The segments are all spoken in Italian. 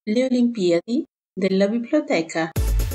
Le Olimpiadi della biblioteca.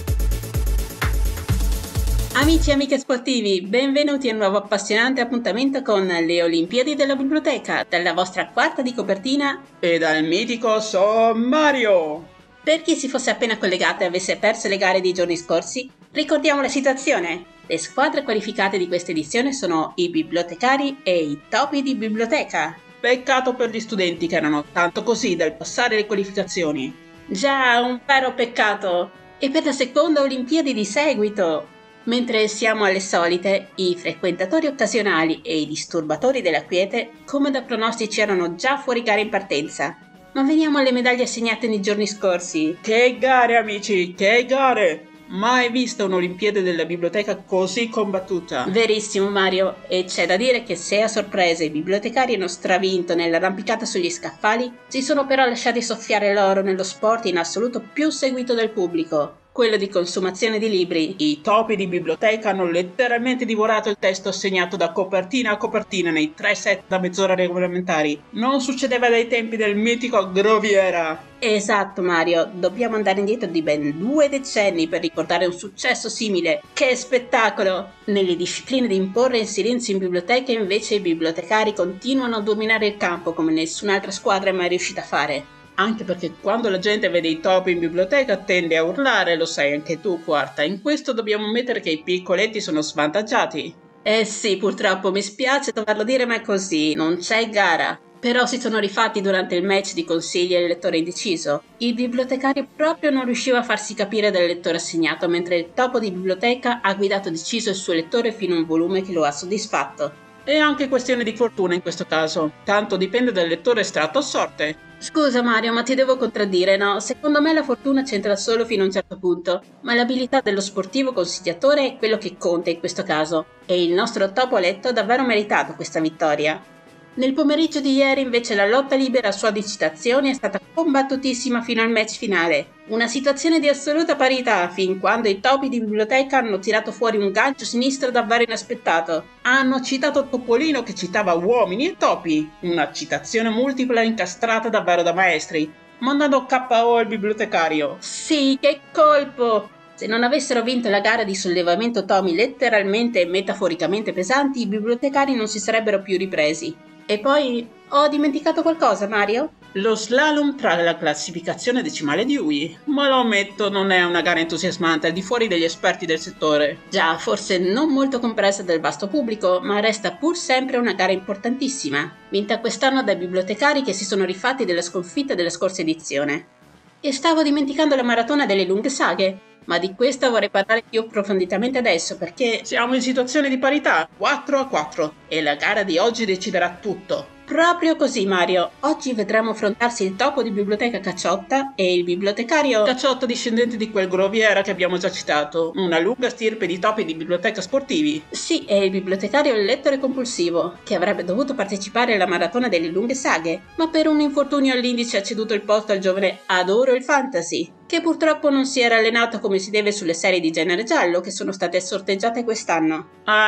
Amici e amiche sportivi, benvenuti a un nuovo appassionante appuntamento con le Olimpiadi della biblioteca, dalla vostra quarta di copertina e dal mitico sommario. Per chi si fosse appena collegato e avesse perso le gare dei giorni scorsi, ricordiamo la situazione. Le squadre qualificate di questa edizione sono i bibliotecari e i topi di biblioteca. Peccato per gli studenti che erano tanto così dal passare le qualificazioni. Già, un vero peccato! E per la seconda Olimpiadi di seguito! Mentre siamo alle solite, i frequentatori occasionali e i disturbatori della quiete, come da pronostici, erano già fuori gara in partenza. Ma veniamo alle medaglie assegnate nei giorni scorsi. Che gare, amici, che gare! Mai vista un'Olimpiade della biblioteca così combattuta. Verissimo, Mario, e c'è da dire che se a sorpresa i bibliotecari hanno stravinto nell'arrampicata sugli scaffali, si sono però lasciati soffiare loro nello sport in assoluto più seguito dal pubblico, quello di consumazione di libri. I topi di biblioteca hanno letteralmente divorato il testo assegnato da copertina a copertina nei 3 set da mezz'ora regolamentari. Non succedeva dai tempi del mitico Groviera. Esatto, Mario, dobbiamo andare indietro di ben 2 decenni per ricordare un successo simile. Che spettacolo! Nelle discipline di imporre il silenzio in biblioteca invece i bibliotecari continuano a dominare il campo come nessun'altra squadra è mai riuscita a fare. Anche perché quando la gente vede i topi in biblioteca tende a urlare, lo sai anche tu, quarta. In questo dobbiamo ammettere che i piccoletti sono svantaggiati. Eh sì, purtroppo mi spiace doverlo dire, ma è così, non c'è gara. Però si sono rifatti durante il match di consigli al lettore indeciso. Il bibliotecario proprio non riusciva a farsi capire dal lettore assegnato, mentre il topo di biblioteca ha guidato deciso il suo lettore fino a un volume che lo ha soddisfatto. È anche questione di fortuna in questo caso, tanto dipende dal lettore estratto a sorte. Scusa Mario, ma ti devo contraddire, no? Secondo me la fortuna c'entra solo fino a un certo punto, ma l'abilità dello sportivo consigliatore è quello che conta in questo caso, e il nostro topo letto ha davvero meritato questa vittoria. Nel pomeriggio di ieri invece la lotta libera a suadi citazioni è stata combattutissima fino al match finale. Una situazione di assoluta parità fin quando i topi di biblioteca hanno tirato fuori un gancio sinistro davvero inaspettato. Hanno citato Topolino che citava uomini e topi, una citazione multipla incastrata davvero da maestri, mandando KO il bibliotecario. Sì, che colpo! Se non avessero vinto la gara di sollevamento tomi letteralmente e metaforicamente pesanti, i bibliotecari non si sarebbero più ripresi. E poi, ho dimenticato qualcosa, Mario? Lo slalom tra la classificazione decimale di UI, ma lo ammetto non è una gara entusiasmante al di fuori degli esperti del settore. Già, forse non molto compresa del vasto pubblico, ma resta pur sempre una gara importantissima, vinta quest'anno dai bibliotecari che si sono rifatti della sconfitta della scorsa edizione. E stavo dimenticando la maratona delle lunghe saghe, ma di questa vorrei parlare più approfonditamente adesso perché siamo in situazione di parità, 4-4, e la gara di oggi deciderà tutto. Proprio così, Mario. Oggi vedremo affrontarsi il topo di biblioteca Cacciotta e il bibliotecario Cacciotta, discendente di quel Groviera che abbiamo già citato, una lunga stirpe di topi di biblioteca sportivi. Sì, e il bibliotecario lettore compulsivo, che avrebbe dovuto partecipare alla maratona delle lunghe saghe, ma per un infortunio all'indice ha ceduto il posto al giovane Adoro il Fantasy, che purtroppo non si era allenato come si deve sulle serie di genere giallo che sono state sorteggiate quest'anno.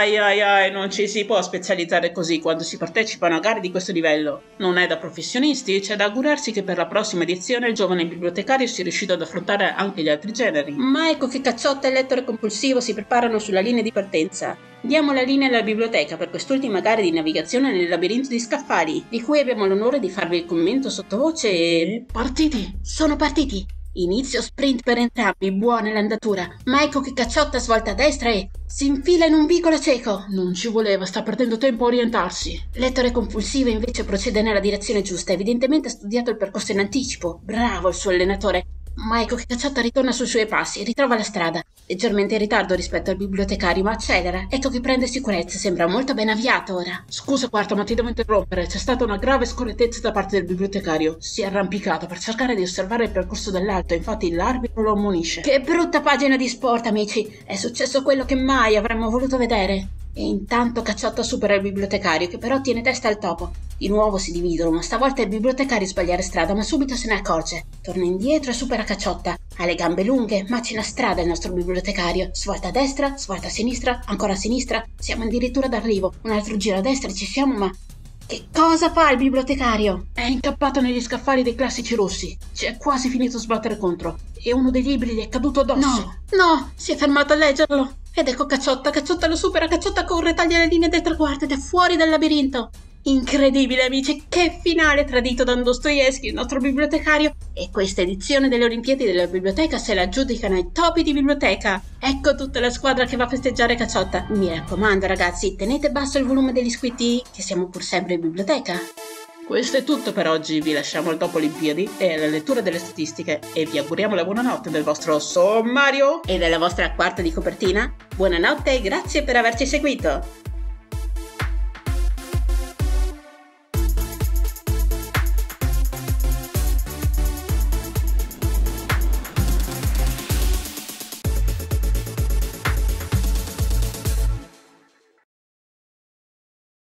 Ai, non ci si può specializzare così quando si partecipano a gare di questo livello. Non è da professionisti, c'è da augurarsi che per la prossima edizione il giovane bibliotecario sia riuscito ad affrontare anche gli altri generi. Ma ecco che Cacciotta e lettore compulsivo si preparano sulla linea di partenza. Diamo la linea alla biblioteca per quest'ultima gara di navigazione nel labirinto di scaffali, di cui abbiamo l'onore di farvi il commento sottovoce e... Partiti! Sono partiti! Inizio sprint per entrambi, buona l'andatura, ma ecco che Cacciotta svolta a destra e si infila in un vicolo cieco. Non ci voleva, sta perdendo tempo a orientarsi. Lettore compulsivo invece procede nella direzione giusta, evidentemente ha studiato il percorso in anticipo. Bravo il suo allenatore. Ma ecco che Cacciotta ritorna sui suoi passi, ritrova la strada. Leggermente in ritardo rispetto al bibliotecario, ma accelera. Ecco che prende sicurezza, sembra molto ben avviato ora. Scusa quarta, ma ti devo interrompere. C'è stata una grave scorrettezza da parte del bibliotecario. Si è arrampicato per cercare di osservare il percorso dall'alto, infatti l'arbitro lo ammonisce. Che brutta pagina di sport, amici! È successo quello che mai avremmo voluto vedere. E intanto Cacciotta supera il bibliotecario, che però tiene testa al topo. Di nuovo si dividono, ma stavolta è il bibliotecario a sbagliare strada, ma subito se ne accorge. Torna indietro e supera Cacciotta. Ha le gambe lunghe, macina strada il nostro bibliotecario. Svolta a destra, svolta a sinistra, ancora a sinistra. Siamo addirittura d'arrivo. Un altro giro a destra e ci siamo, ma... Che cosa fa il bibliotecario? È incappato negli scaffali dei classici rossi. Ci è quasi finito a sbattere contro. E uno dei libri gli è caduto addosso. No, si è fermato a leggerlo. Ed ecco Cacciotta lo supera, Cacciotta corre, taglia le linee del traguardo ed è fuori dal labirinto. Incredibile, amici, che finale tradito da Dostoevsky, il nostro bibliotecario. E questa edizione delle Olimpiadi della biblioteca se la aggiudicano ai topi di biblioteca. Ecco tutta la squadra che va a festeggiare Cacciotta. Mi raccomando, ragazzi, tenete basso il volume degli squitti, che siamo pur sempre in biblioteca. Questo è tutto per oggi, vi lasciamo al dopo Olimpiadi e alla lettura delle statistiche e vi auguriamo la buonanotte del vostro sommario e della vostra quarta di copertina. Buonanotte e grazie per averci seguito.